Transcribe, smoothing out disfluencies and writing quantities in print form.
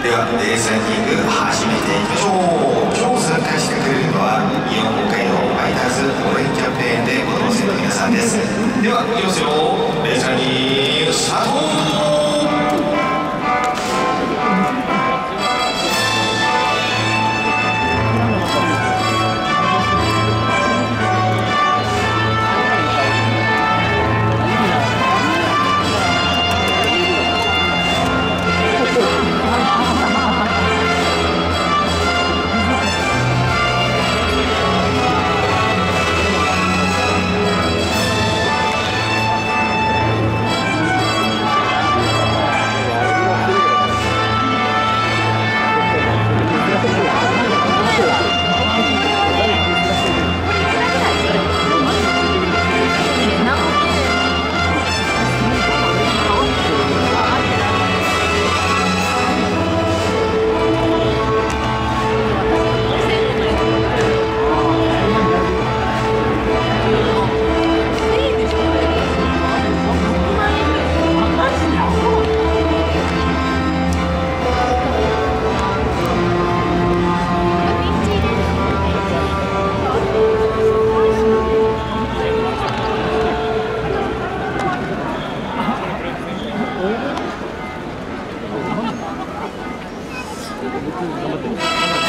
ではレースランキング始めていきましょう。今日参加してくれるのは日本北海道ファイターズ応援キャンペーンでご当選の皆さんです。では、いきますよ。レースランキングスタート。頑張って。